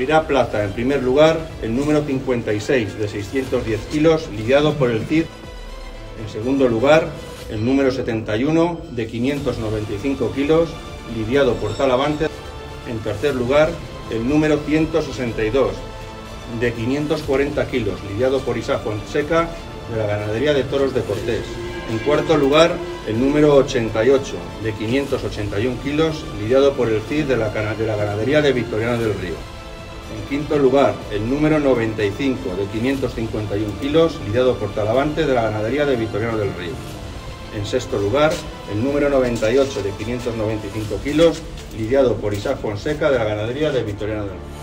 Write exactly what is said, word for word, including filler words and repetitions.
Conseguirá plata en primer lugar el número cincuenta y seis de seiscientos diez kilos, lidiado por el Cid. En segundo lugar, el número setenta y uno de quinientos noventa y cinco kilos, lidiado por Talavante. En tercer lugar, el número ciento sesenta y dos de quinientos cuarenta kilos, lidiado por Fonseca de la ganadería de toros de Cortés. En cuarto lugar, el número ochenta y ocho de quinientos ochenta y uno kilos, lidiado por el Cid de la, de la ganadería de Victoriano del Río. En quinto lugar, el número noventa y cinco de quinientos cincuenta y uno kilos, lidiado por Talavante de la ganadería de Victoriano del Río. En sexto lugar, el número noventa y ocho de quinientos noventa y cinco kilos, lidiado por Fonseca de la ganadería de Victoriano del Río.